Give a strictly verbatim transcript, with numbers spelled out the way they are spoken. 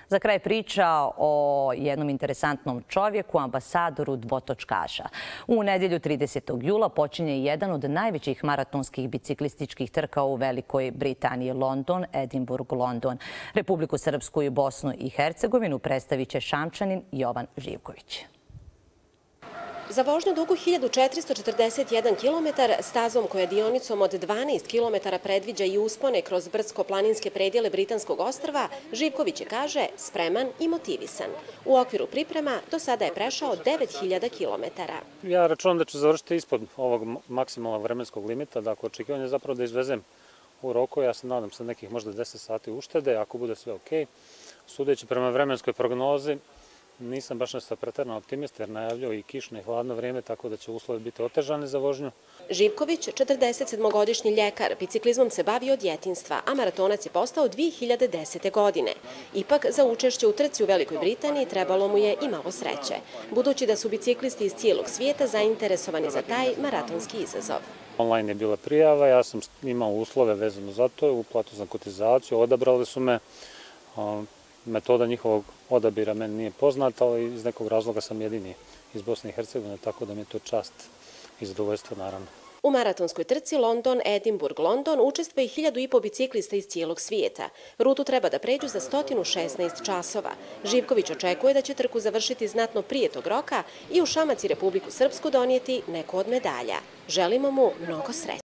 Za kraj priča o jednom interesantnom čovjeku, ambasadoru dvotočkaša. U nedjelju tridesetog jula počinje jedan od najvećih maratonskih biciklističkih trka u Velikoj Britaniji, London, Edinburgh, London. Republiku Srpsku i Bosnu i Hercegovinu predstavit će Šamčanin Jovan Živković. Za vožnju dugu hiljadu četiristo četrdeset jedan kilometar, stazom koja dionicom od dvanaest kilometara predviđa i uspone kroz brdsko-planinske predjele Britanskog ostrva, Živković je, kaže, spreman i motivisan. U okviru priprema do sada je prešao devet hiljada kilometara. Ja računam da ću završiti ispod ovog maksimalnog vremenskog limita, dakle očekivanje je zapravo da izvezem u roku, ja se nadam sa nekih možda deset sati uštede, ako bude sve okej. Sudeći prema vremenskoj prognozi, nisam baš nešto preterano optimista jer najavljaju i kišno i hladno vrijeme, tako da će uslovi biti otežani za vožnju. Živković, četrdesetsedmogodišnji ljekar, biciklizmom se bavi od djetinjstva, a maratonac je postao dve hiljade desete. godine. Ipak, za učešće u trci u Velikoj Britaniji trebalo mu je i malo sreće, budući da su biciklisti iz cijelog svijeta zainteresovani za taj maratonski izazov. Online je bila prijava, ja sam imao uslove vezano za to, uplatu za kotizaciju, odabrali su me. Metoda njihovog odabira meni nije poznata, ali iz nekog razloga sam jedini iz Bosne i Hercegovine, tako da mi je to čast i zadovoljstvo, naravno. U maratonskoj trci London, Edinburgh, London učestvuje i hiljadu i po biciklista iz cijelog svijeta. Rutu treba da pređu za sto šesnaest časova. Živković očekuje da će trku završiti znatno prije tog roka i u Šamac i Republiku Srpsku donijeti neku od medalja. Želimo mu mnogo sreće.